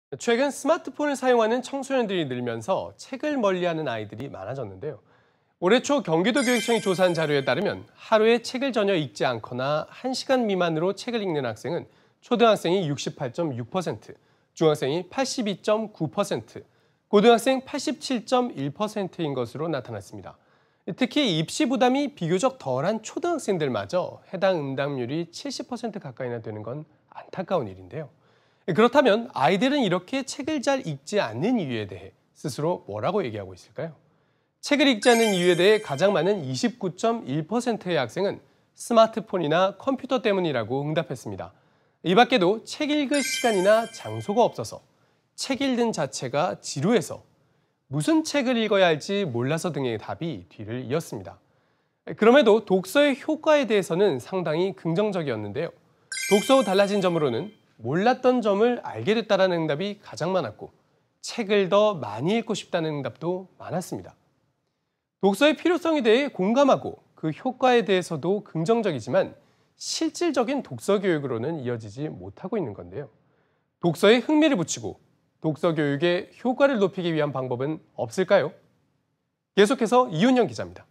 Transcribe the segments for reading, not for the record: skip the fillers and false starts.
최근 스마트폰을 사용하는 청소년들이 늘면서 책을 멀리하는 아이들이 많아졌는데요. 올해 초 경기도교육청이 조사한 자료에 따르면 하루에 책을 전혀 읽지 않거나 1시간 미만으로 책을 읽는 학생은 초등학생이 68.6%, 중학생이 82.9%, 고등학생 87.1%인 것으로 나타났습니다. 특히 입시 부담이 비교적 덜한 초등학생들마저 해당 응답률이 70% 가까이나 되는 건 안타까운 일인데요. 그렇다면 아이들은 이렇게 책을 잘 읽지 않는 이유에 대해 스스로 뭐라고 얘기하고 있을까요? 책을 읽지 않는 이유에 대해 가장 많은 29.1%의 학생은 스마트폰이나 컴퓨터 때문이라고 응답했습니다. 이 밖에도 책 읽을 시간이나 장소가 없어서, 책 읽는 자체가 지루해서, 무슨 책을 읽어야 할지 몰라서 등의 답이 뒤를 이었습니다. 그럼에도 독서의 효과에 대해서는 상당히 긍정적이었는데요. 독서 후 달라진 점으로는 몰랐던 점을 알게 됐다는 응답이 가장 많았고, 책을 더 많이 읽고 싶다는 응답도 많았습니다. 독서의 필요성에 대해 공감하고 그 효과에 대해서도 긍정적이지만 실질적인 독서 교육으로는 이어지지 못하고 있는 건데요. 독서에 흥미를 붙이고 독서 교육의 효과를 높이기 위한 방법은 없을까요? 계속해서 이윤영 기자입니다.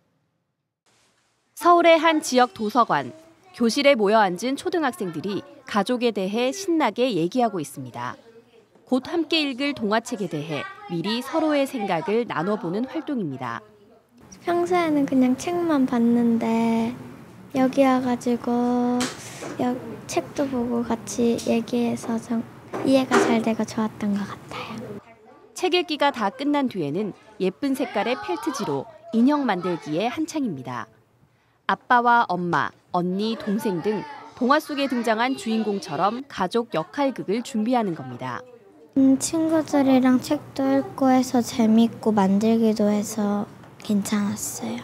서울의 한 지역 도서관, 교실에 모여 앉은 초등학생들이 가족에 대해 신나게 얘기하고 있습니다. 곧 함께 읽을 동화책에 대해 미리 서로의 생각을 나눠보는 활동입니다. 평소에는 그냥 책만 봤는데 여기 와가지고 책도 보고 같이 얘기해서 좀 이해가 잘 되고 좋았던 것 같아요. 책 읽기가 다 끝난 뒤에는 예쁜 색깔의 펠트지로 인형 만들기에 한창입니다. 아빠와 엄마, 언니, 동생 등 동화 속에 등장한 주인공처럼 가족 역할극을 준비하는 겁니다. 친구들이랑 책도 읽고 해서 재밌고 만들기도 해서 괜찮았어요.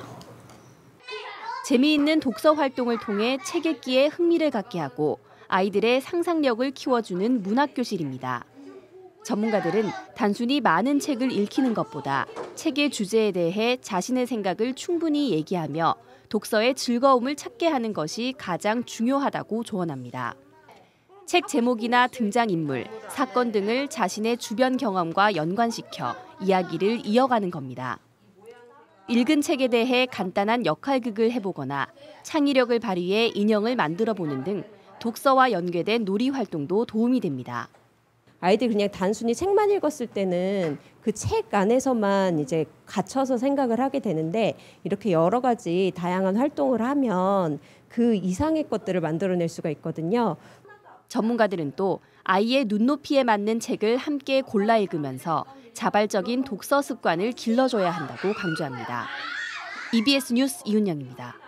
재미있는 독서 활동을 통해 책 읽기에 흥미를 갖게 하고 아이들의 상상력을 키워주는 문학교실입니다. 전문가들은 단순히 많은 책을 읽히는 것보다 책의 주제에 대해 자신의 생각을 충분히 얘기하며 독서의 즐거움을 찾게 하는 것이 가장 중요하다고 조언합니다. 책 제목이나 등장인물, 사건 등을 자신의 주변 경험과 연관시켜 이야기를 이어가는 겁니다. 읽은 책에 대해 간단한 역할극을 해보거나 창의력을 발휘해 인형을 만들어보는 등 독서와 연계된 놀이 활동도 도움이 됩니다. 아이들이 그냥 단순히 책만 읽었을 때는 그 책 안에서만 이제 갇혀서 생각을 하게 되는데 이렇게 여러 가지 다양한 활동을 하면 그 이상의 것들을 만들어낼 수가 있거든요. 전문가들은 또 아이의 눈높이에 맞는 책을 함께 골라 읽으면서 자발적인 독서 습관을 길러줘야 한다고 강조합니다. EBS 뉴스 이윤영입니다.